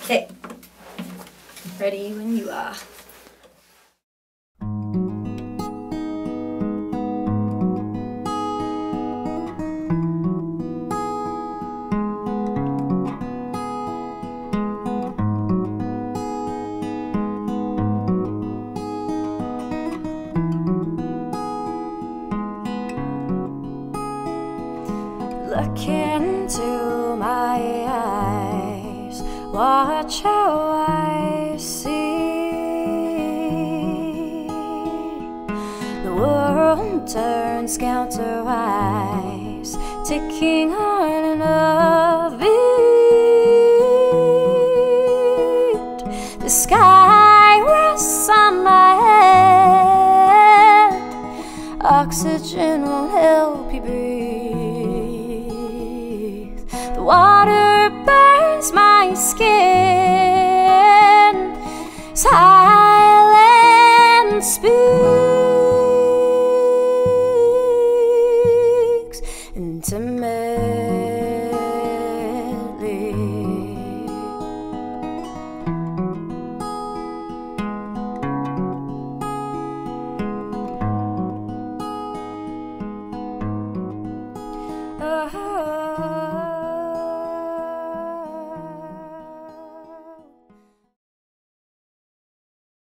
Okay, ready when you are. Look into my eyes, watch how I see. The world turns counterwise, ticking on a beat. The sky rests on my head, oxygen won't help you breathe. The water burns my skin,